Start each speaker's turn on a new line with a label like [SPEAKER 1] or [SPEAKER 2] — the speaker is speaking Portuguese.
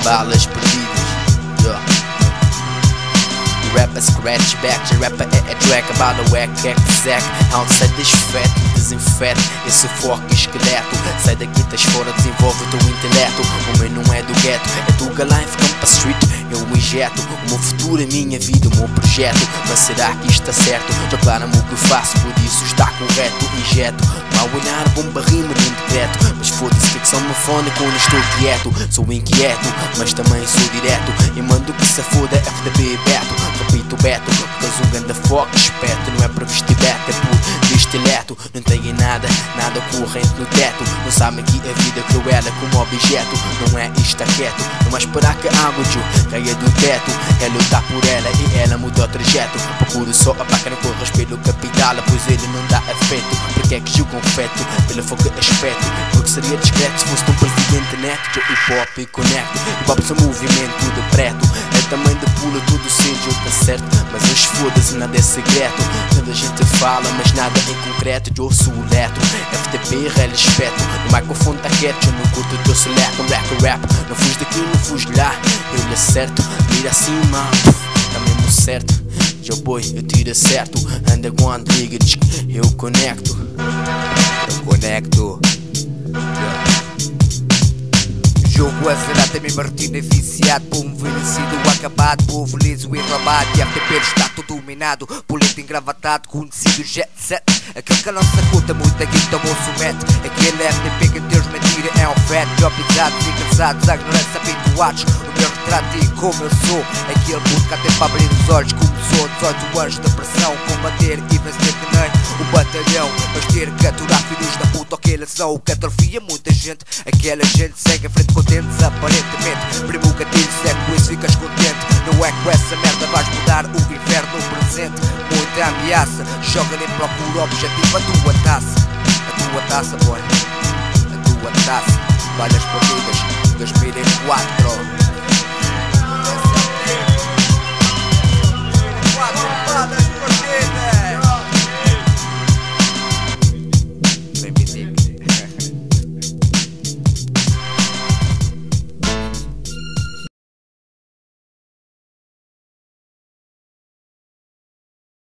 [SPEAKER 1] balas perdidas. Rapper scratch back, de rapper é track, a bala é zack. Round satisfeito, desinfeta esse fork esqueleto. Sai daqui, estás fora, desenvolve o teu intelecto. O meu não é do gueto, é do Galife, campa street. Eu injeto o meu futuro, a minha vida, o meu projeto. Mas será que isto está certo? Declara-me o que faço, por isso está correto. Injeto, mal olhar, bomba rima num decreto. Mas foda-se, ficção me fone quando estou quieto. Sou inquieto, mas também sou direto. E mando que se foda, FDP Beto. Repito Beto, porque és um ganda foco esperto. Não é para vestir Beto, é por estileto. Não tenho nada corrente no teto. Não sabem que a vida cruel é como objeto. Não é isto quieto, não é esperar que a água caia do teto. É lutar por ela e ela muda o trajeto. Procuro só a placa, não corras pelo capital, pois ele não dá afeto. Porque é que julgam feto pelo foco aspecto? Porque seria discreto se fosse um presidente neto. Eu hip hop e conecto, hip hop é movimento de preto. É tamanho de pula, tudo cedo, tá certo. Mas hoje foda-se, nada é secreto. Toda a gente fala, mas nada em concreto. Eu sou o leto, FTP, real espeto. No microfone tá quieto, eu não curto o teu select. Rap, não fujo daqui, não fujo de lá. Eu lhe acerto, mira acima, tá mesmo certo. Yo boy, eu tiro certo. Underground, liga, eu conecto.
[SPEAKER 2] Jogo a zerar, tem me Martina viciado. Povo envelhecido, acabado, povo liso e rabado. E FTP está todo dominado, político engravatado, conhecido jet set. Aquele que a nossa conta muito aqui tomou somete. Aquele FTP que Deus mentira é um fat. Job pisados e cansados, a ignorância habituados. O meu retrato e como eu sou. Aquele puto que até para abrir os olhos começou 18 anos de pressão. Combater e vencer que nem o batalhão. Mas ter que aturar filhos da puta, que eles são. O que atrofia muita gente. Aquela gente segue em frente com dentes aparentemente. Primo o gatilho, segue com isso, ficas contente. Não é com essa merda vais mudar o inferno no presente. Muita ameaça, joga nem procura objetivo. A tua taça boy. A tua taça, valhas partidas 2004.